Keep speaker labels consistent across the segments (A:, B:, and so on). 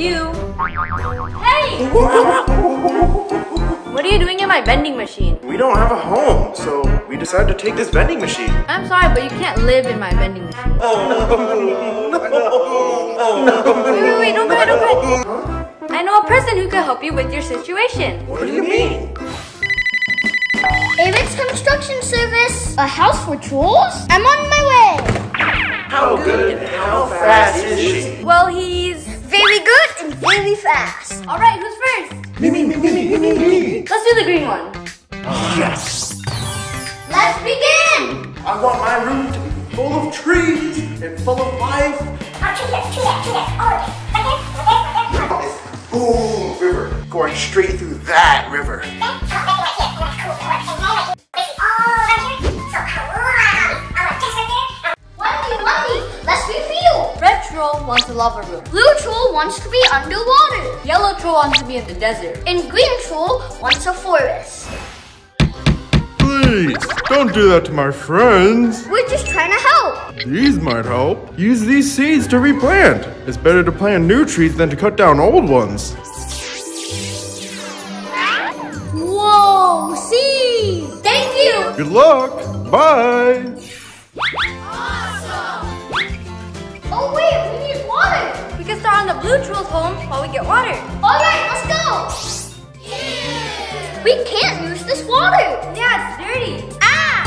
A: you. Hey! What are you doing in my vending machine?
B: We don't have a home, so we decided to take this vending machine.
A: I'm sorry, but you can't live in my vending machine. Wait, don't cry, don't cry. I know a person who can help you with your situation.
B: What do you mean?
C: Eric's construction service. A house for trolls? I'm on my way.
B: How good and how fast is she?
A: Well, he's
C: Very good and very fast.
A: all right. Who's first?
B: Me.
A: Let's do the green one.
B: Yes.
C: Let's begin.
B: I want my room to be full of trees and full of life. Boom, river. Going straight through that river.
C: Wendy, let's reveal.
A: Red troll wants a lava room.
C: Blue troll wants to be underwater.
A: Yellow troll wants to be in the desert.
C: And green troll wants a forest.
D: Please, don't do that to my friends.
C: We're just trying to help.
D: These might help. Use these seeds to replant. It's better to plant new trees than to cut down old ones.
C: Whoa, see! Thank you.
D: Good luck. Bye.
C: Oh wait, we need water.
A: We can start on the blue troll's home while we get water.
C: All right, let's go. We can't use this water.
A: Yeah, it's dirty.
C: Ah!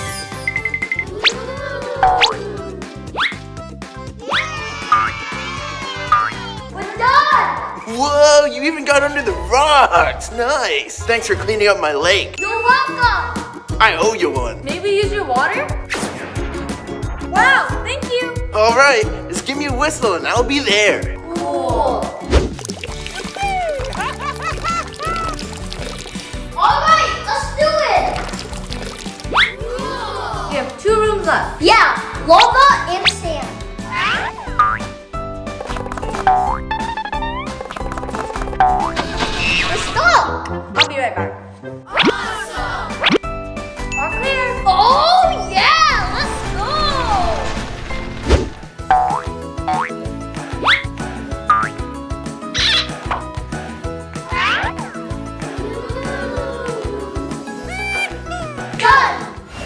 C: We're done.
B: Whoa, you even got under the rocks. Nice. Thanks for cleaning up my lake.
C: You're welcome.
B: I owe you one.
A: Maybe use your water? Wow, thank you.
B: All right, just give me a whistle and I'll be there.
A: Cool.
C: All right, let's do it.
A: We have 2 rooms left.
C: Yeah, lava and sand. Let's go.
A: I'll be right back. Awesome. All clear.
C: Oh yeah, let's go. Done.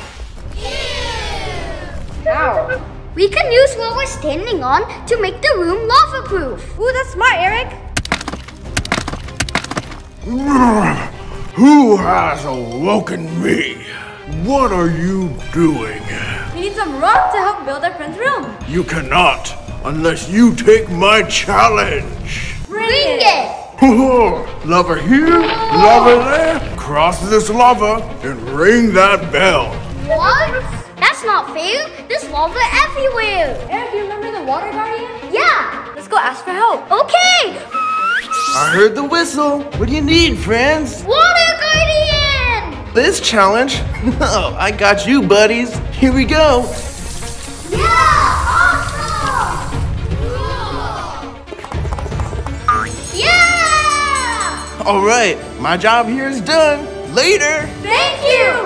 A: Ow.
C: We can use what we're standing on to make the room lava-proof.
A: Ooh, that's smart, Eric.
D: Who has awoken me? What are you doing?
A: We need some rock to help build our friend's room.
D: You cannot unless you take my challenge.
C: Bring it.
D: Lava here, lava there. Cross this lava and ring that bell.
C: What? That's not fair. There's lava everywhere.
A: Eric, you remember the water guardian?
C: Yeah.
A: Let's go ask for help.
C: Okay.
B: I heard the whistle. What do you need, friends?
C: Water guardian.
B: This challenge? Oh, I got you, buddies. Here we go.
C: Yeah. Awesome. Yeah.
B: All right, my job here is done. Later.
C: Thank you.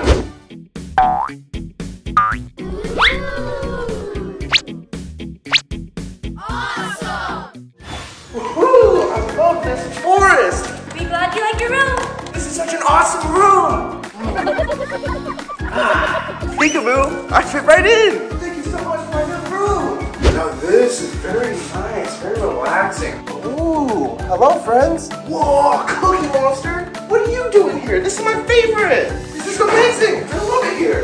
B: Woohoo! I love this forest.
A: Be glad you like your room.
B: This is such an awesome room. Peekaboo, I fit right in. Thank you so much for your room. Now this is very nice, very relaxing. Ooh, hello friends. Whoa, Cookie Monster. What are you doing here? This is my favorite. This is amazing. I love it here.